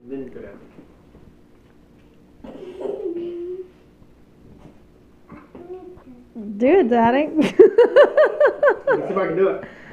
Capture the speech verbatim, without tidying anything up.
Then you could have Do it, Daddy. it. Let's see if I can do it.